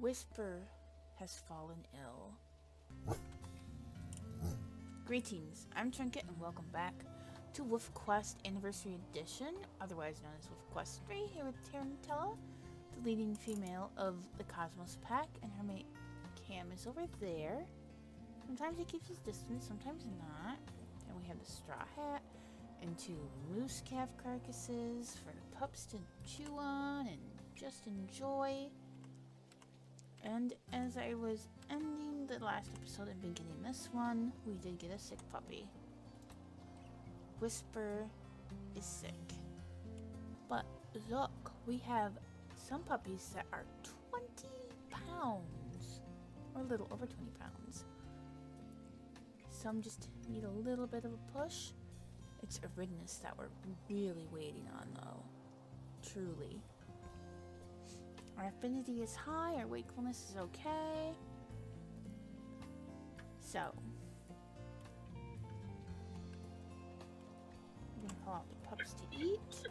Whisper has fallen ill. Greetings, I'm Trinket and welcome back to WolfQuest Anniversary Edition, otherwise known as WolfQuest 3, here with Tarantella, the leading female of the Cosmos Pack, and her mate Cam is over there. Sometimes he keeps his distance, sometimes not. And we have the straw hat and 2 moose calf carcasses for the pups to chew on and just enjoy. And as I was ending the last episode and beginning this one, we did get a sick puppy. Whisper is sick. But look, we have some puppies that are 20 pounds, or a little over 20 pounds. Some just need a little bit of a push. It's Aridinus that we're really waiting on though. Truly. Our affinity is high, our wakefulness is okay. So, I'm gonna call out the pups to eat.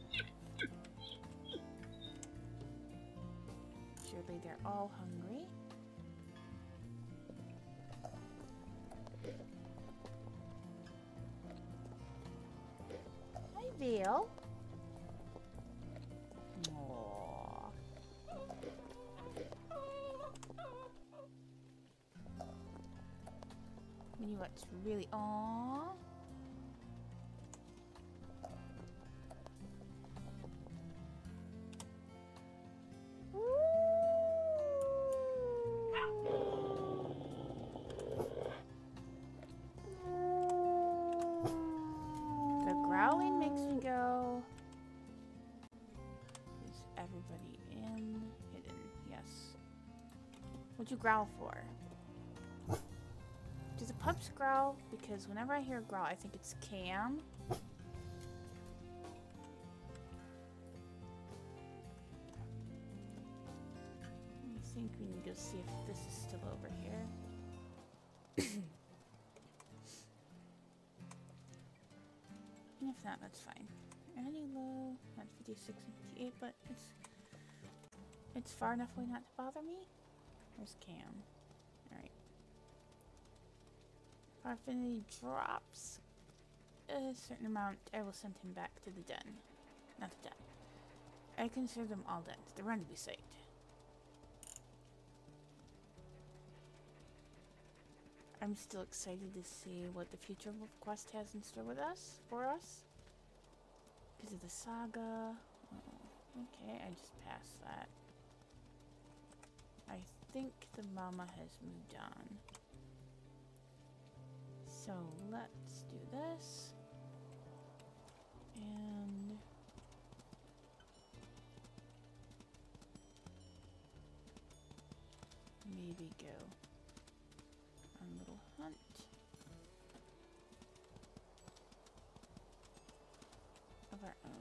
Surely they're all hungry. Hi, Vale. You know what's really aww? The growling makes me go. Is everybody in? Hidden, yes. What'd you growl for? Do the pups growl? Because whenever I hear a growl, I think it's Cam. I think we need to see if this is still over here. And if not, that's fine. Any low, not 56 and 58, but it's far enough away not to bother me. Where's Cam? Alright. Our affinity drops a certain amount, I will send him back to the den. Not the den. I consider them all dens. They're ready to be saved. I'm still excited to see what the future of WolfQuest has in store with us, for us. Because of the saga. Oh, okay, I just passed that. I think the mama has moved on. So let's do this, and maybe go on a little hunt. Of our own.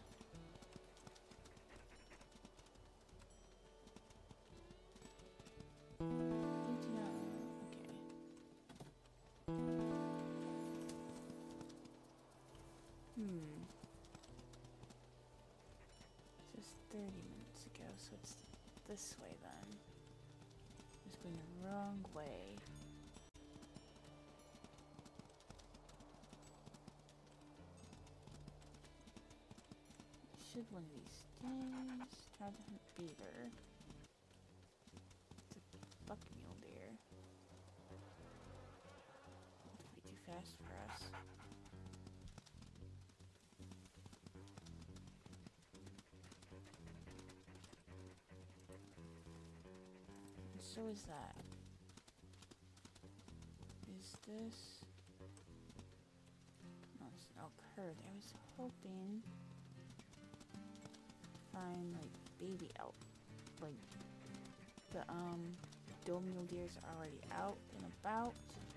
Just 30 minutes ago, so it's this way then. Just going the wrong way. Should one of these days try to hunt beaver. It's a buck mule deer. It'll be too fast for us. So is that. Is this? No, it's an elk herd. I was hoping to find like baby elk. Like the doe mule deers are already out and about.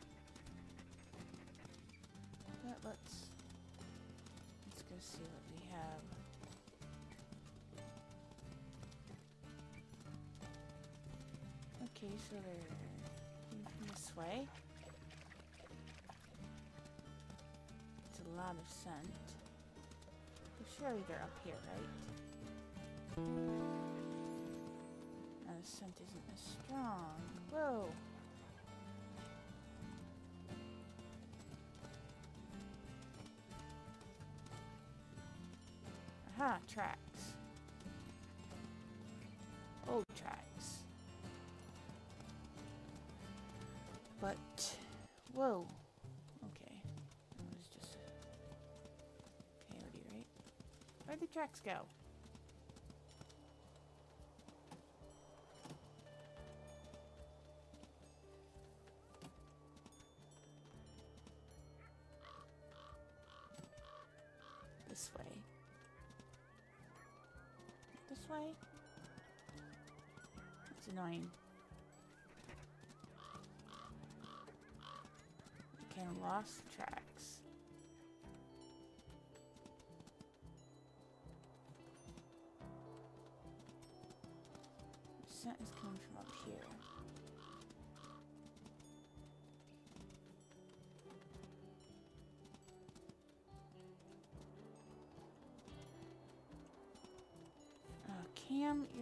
But let's go see what we have. Okay, so they're this way. It's a lot of scent. But surely they're up here, right? the scent isn't as strong. Whoa! Aha, tracks. Old tracks. But, whoa. Okay. That was just a coyote, right? Where'd the tracks go? This way. This way? It's annoying. Okay, lost tracks. The scent is coming from up here. Cam, you're...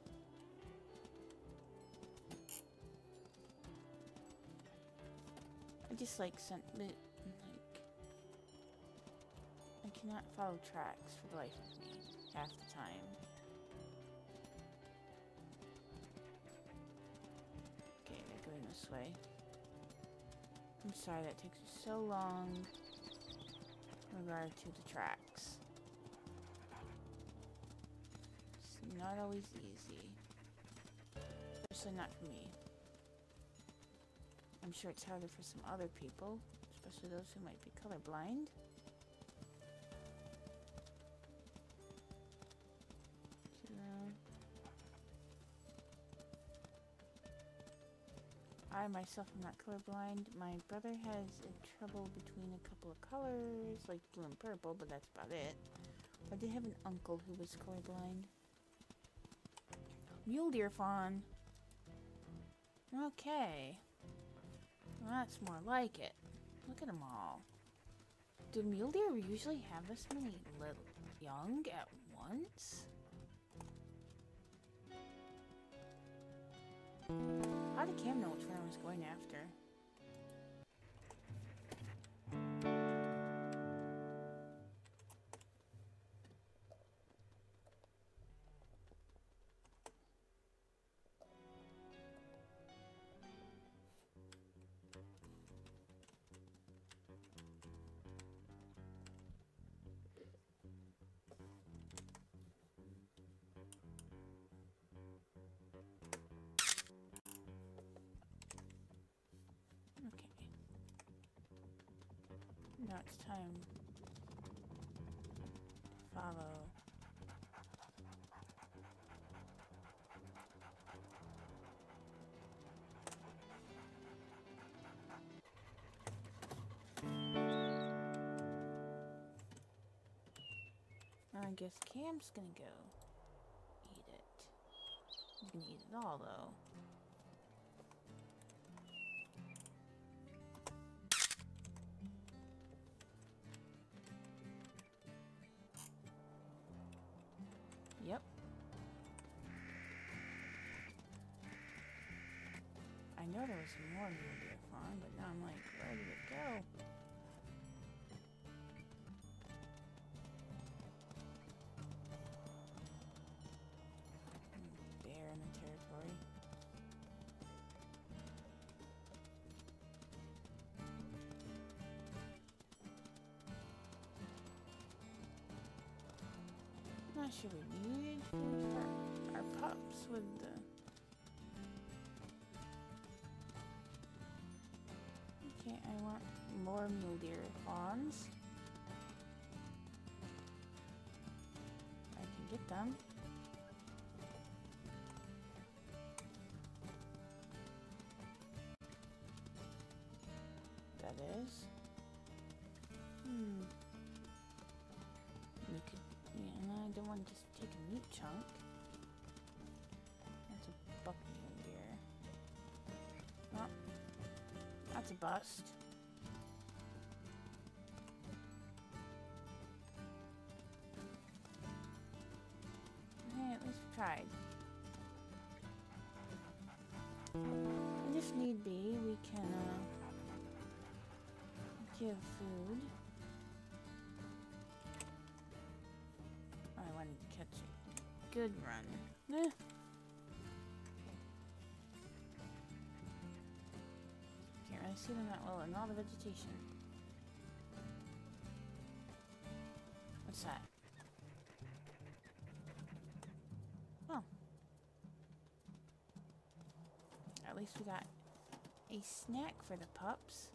I just like sent like I cannot follow tracks for the life of me half the time. Okay, they're going this way. I'm sorry that takes you so long in regard to the tracks. It's not always easy. Especially not for me. I'm sure it's harder for some other people, especially those who might be colorblind. I myself am not colorblind. My brother has trouble between a couple of colors, like blue and purple, but that's about it. I did have an uncle who was colorblind. Mule deer fawn. Okay. Well, that's more like it. Look at them all. Do mule deer usually have this many little young at once? How did Cam know which one I was going after? Now it's time to follow. I guess Cam's gonna go eat it. He's gonna eat it all though. Yep. I know there was more mule deer fawn, but now I'm like, where did it go? Bear in the territory. Not sure we needed food for our pups with the... Okay, I want more mule deer fawns. I can get them. That is. We could... Yeah, no, I don't want to just take a meat chunk. That's a buck mule deer. Oh, that's a bust. Hey, at least we tried. if need be, we can give food. I wanted to catch a good run. Eh. Can't really see them that well in all the vegetation. What's that? Oh. At least we got a snack for the pups.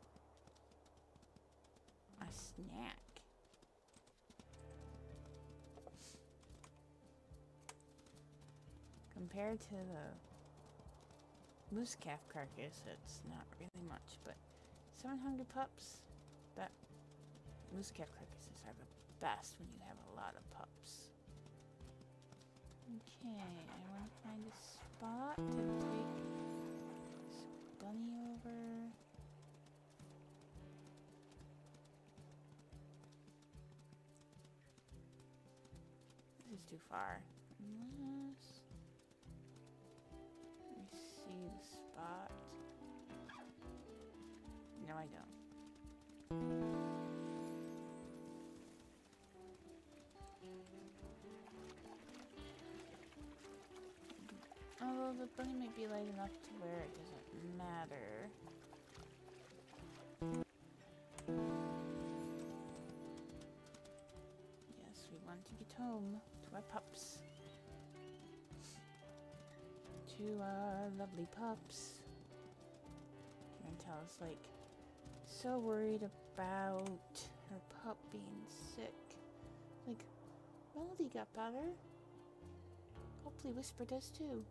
A snack. Compared to the moose calf carcass, it's not really much, but 700 pups, that moose calf carcasses are the best when you have a lot of pups. Okay, I want to find a spot to take this bunny over. This is too far. Unless I see the spot. No, I don't. Although the bunny might be light enough to where it doesn't matter. Yes, we want to get home to our pups. To our lovely pups. Chantel's like so worried about her pup being sick. Like, Melody got better. Hopefully Whisper does too.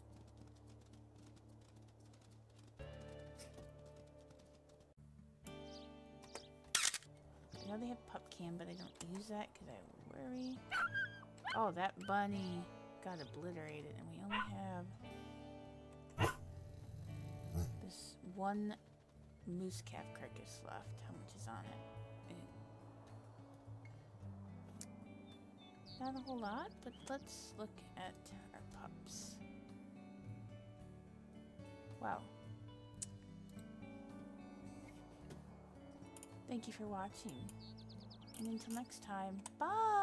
I know they have pup cam, but I don't use that because I worry. Oh, that bunny got obliterated, and we only have this one moose calf carcass left. How much is on it? Not a whole lot, but let's look at our pups. Wow. Thank you for watching. And until next time, bye!